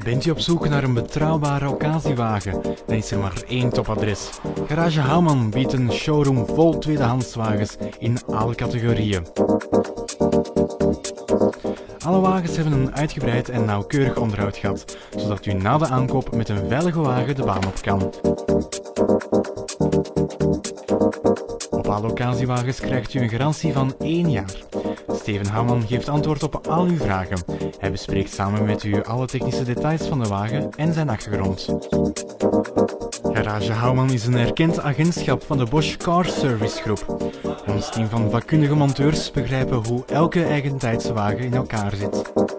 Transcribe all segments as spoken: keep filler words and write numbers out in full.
Bent u op zoek naar een betrouwbare occasiewagen? Dan is er maar één topadres. Garage Houwman biedt een showroom vol tweedehandswagens in alle categorieën. Alle wagens hebben een uitgebreid en nauwkeurig onderhoud gehad, zodat u na de aankoop met een veilige wagen de baan op kan. Op alle occasiewagens krijgt u een garantie van één jaar. Steven Houwman geeft antwoord op al uw vragen. Hij bespreekt samen met u alle technische details van de wagen en zijn achtergrond. Garage Houwman is een erkend agentschap van de Bosch Car Service Groep. Ons team van vakkundige monteurs begrijpen hoe elke eigentijdse wagen in elkaar zit.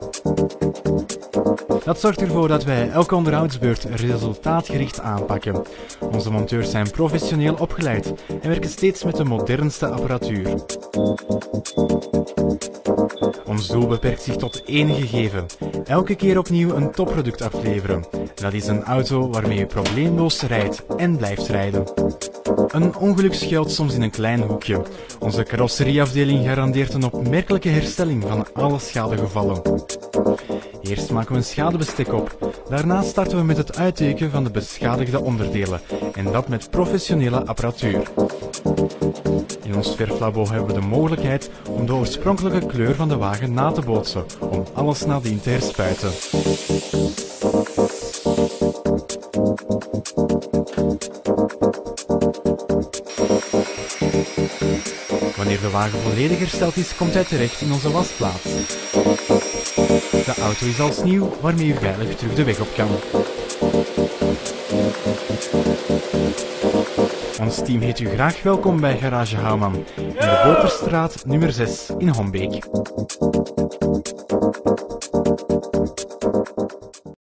Dat zorgt ervoor dat wij elke onderhoudsbeurt resultaatgericht aanpakken. Onze monteurs zijn professioneel opgeleid en werken steeds met de modernste apparatuur. Ons doel beperkt zich tot één gegeven: elke keer opnieuw een topproduct afleveren. Dat is een auto waarmee u probleemloos rijdt en blijft rijden. Een ongeluk schuilt soms in een klein hoekje. Onze carrosserieafdeling garandeert een opmerkelijke herstelling van alle schadegevallen. Eerst maken we een schadebestek op. Daarna starten we met het uittekenen van de beschadigde onderdelen, en dat met professionele apparatuur. In ons verflabo hebben we de mogelijkheid om de oorspronkelijke kleur van de wagen na te bootsen, om alles nadien te herspuiten. Wanneer de wagen volledig hersteld is, komt hij terecht in onze wasplaats. De auto is als nieuw, waarmee u veilig terug de weg op kan. Ons team heet u graag welkom bij Garage Houwman in de Boterstraat nummer zes in Hombeek.